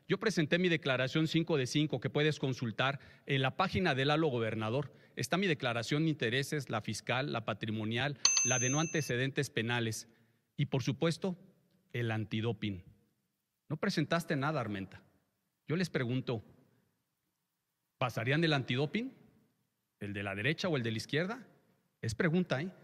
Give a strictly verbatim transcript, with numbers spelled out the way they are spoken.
Yo presenté mi declaración cinco de cinco que puedes consultar en la página del Lalo Gobernador. Está mi declaración de intereses, la fiscal, la patrimonial, la de no antecedentes penales y, por supuesto, el antidoping. No presentaste nada, Armenta. Yo les pregunto, ¿pasarían el antidoping? ¿El de la derecha o el de la izquierda? Es pregunta, ¿eh?